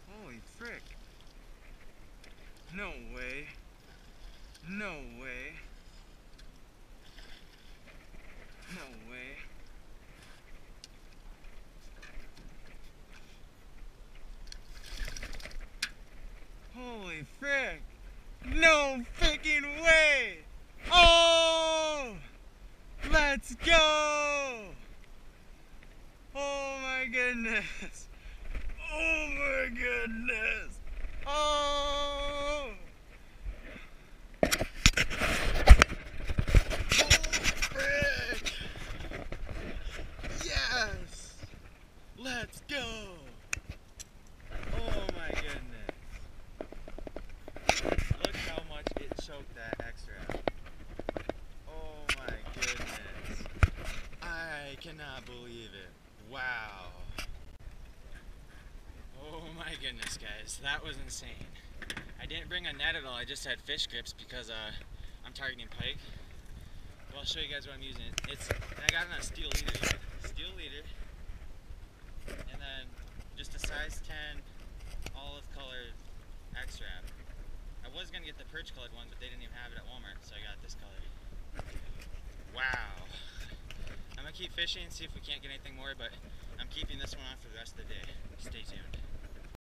Holy frick. No way. No way. No way. Holy frick. No freaking way. Oh! Let's go! Oh my goodness. Oh my goodness. Oh! Frick! Yes! Let's go! Oh my goodness. Look how much it choked that extra. Oh my goodness. I cannot believe it. Wow. Oh my goodness, guys. That was insane. I didn't bring a net at all. I just had fish grips because I'm targeting pike. But I'll show you guys what I'm using. I got it on a steel leader. Steel leader. And then just a size 10 olive colored X-Wrap. I was going to get the perch colored one, but they didn't even have it at Walmart, so I got this color. Wow. I'm going to keep fishing and see if we can't get anything more, but I'm keeping this one on for the rest of the day. Stay tuned.